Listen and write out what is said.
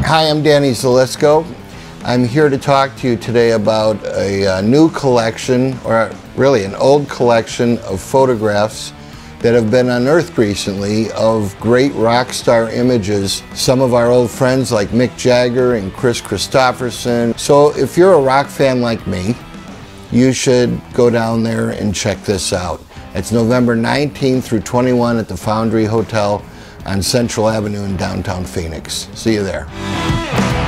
Hi, I'm Danny Zelisko. I'm here to talk to you today about a new collection, or really an old collection of photographs that have been unearthed recently of great rock star images. Some of our old friends like Mick Jagger and Chris Christopherson. So if you're a rock fan like me, you should go down there and check this out. It's November 19 through 21 at the Foundry Hotel on Central Avenue in downtown Phoenix. See you there.